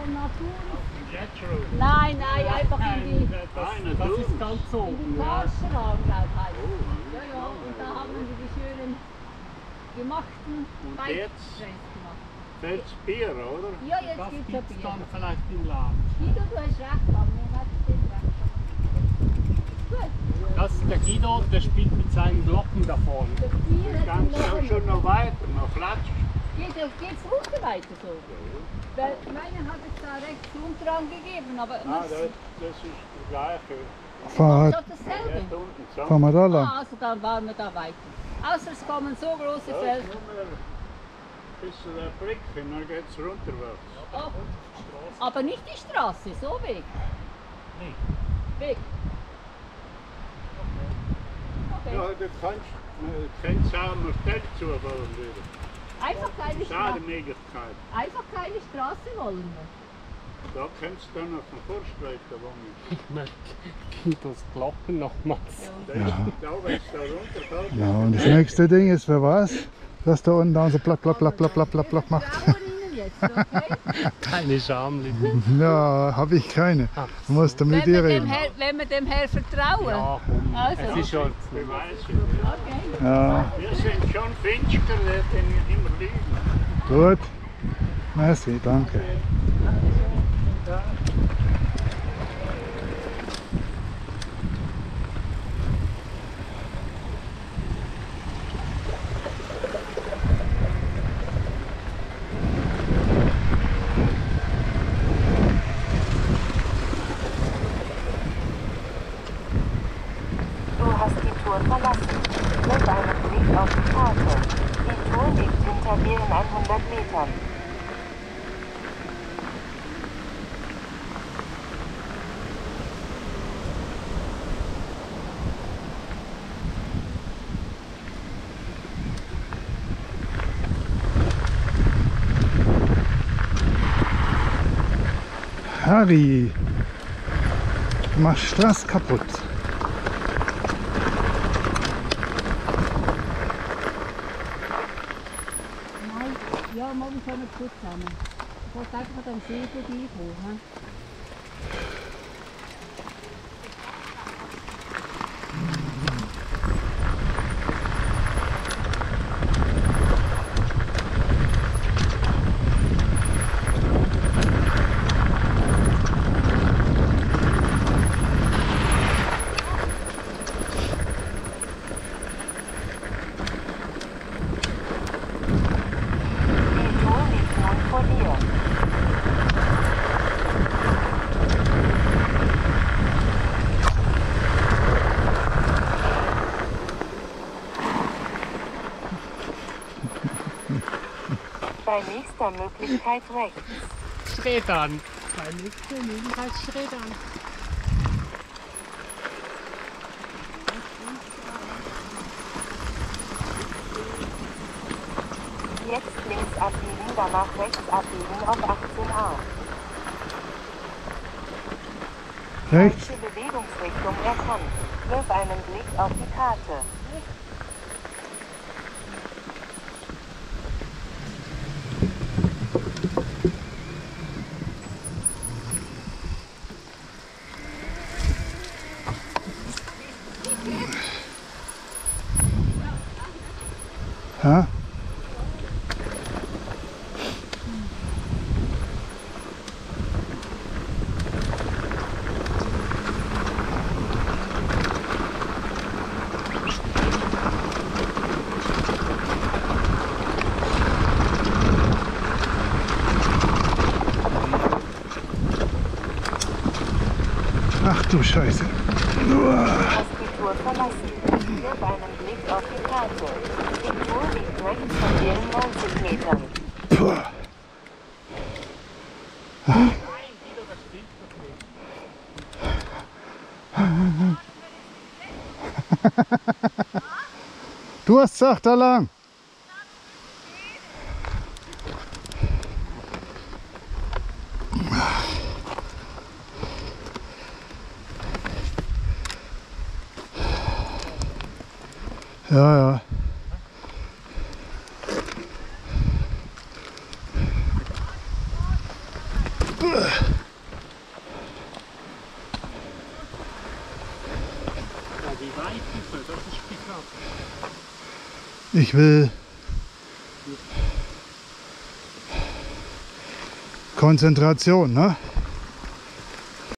Natur. Gletscher. Nein, einfach in die... Das ist ganz oben. In die Karschenraum, heißt es. Ja, ja, und da haben wir die schönen gemachten Bike-Trails gemacht. Selbst Bier, oder? Ja, jetzt Das gibt gibt's es Bier. dann vielleicht im Laden. Guido, du hast recht, aber mir hat es nicht recht. Gut. Das ist der Guido, der spielt mit seinen Glocken da vorne. Das Bier hat Ganz noch schon noch weiter, noch Flatsch. Geht's runter weiter so? Weil meine hat es da rechts runter angegeben, aber Das ist der gleiche. ist doch dasselbe. Dort unten so. Fahren wir da lang? Also dann waren wir da weiter. Außer es kommen so große Ja, Felder. nur mehr bis zu der Brücke, dann geht es runterwärts. Oh. Aber nicht die Straße, so Weg. Nee. Weg. Okay. Ja, du kannst auch noch Feld zubauen wieder. Einfach keine Das ist auch eine Straße. Möglichkeit. Einfach keine Straße wollen wir. Da kannst du dann auf den Forstleiter wohnen. Ich möchte das Glocken nochmals. Da ist da, wenn es da runterfällt. Ja, und das nächste Ding ist für was? Dass da unten dann so plapp, plapp, plapp, plapp, plapp, plapp, plapp macht. Trauen Ihnen jetzt, okay? Keine Schamliebe. Ja, habe ich keine. Du musst mit dir reden. Wenn wir dem Herr vertrauen. Ja, Also. es ist schon. Beweise. Okay. Ja, Wir sind schon Finster, der immer liegen. gut. Merci, danke. Du hast die Tour verlassen. Wirf einen Blick auf die Karte. Die Tour liegt hinter dir in 100 Metern. Harry, du machst Straße kaputt. Nein, ja, morgen kommen wir gut zusammen. Ich wollte einfach am See vorbeikommen. Die Tour liegt nun vor dir. Bei nächster Möglichkeit rechts. Schrädern. Bei nächster Möglichkeit Schrädern. Jetzt links abbiegen, danach rechts abbiegen auf 18a. Rechts? Falsche Bewegungsrichtung erkannt. Wirf einen Blick auf die Karte. Ja? Ach du Scheiße. Du hast die Tour verlassen. Wirf einen Blick auf die Karte. Die Tour liegt rechts von dir in 90 Metern. Puh. Du hast gesagt, da lang. Ja, ja. Ja, die Weite, das ist die Frage. Ich will Konzentration, ne?